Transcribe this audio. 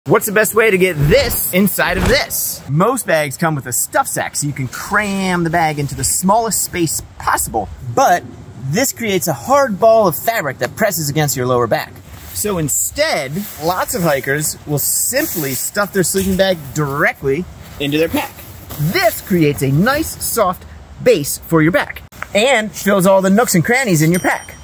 What's the best way to get this inside of this? Most bags come with a stuff sack, so you can cram the bag into the smallest space possible, but this creates a hard ball of fabric that presses against your lower back. So instead, lots of hikers will simply stuff their sleeping bag directly into their pack. This creates a nice, soft base for your back and fills all the nooks and crannies in your pack.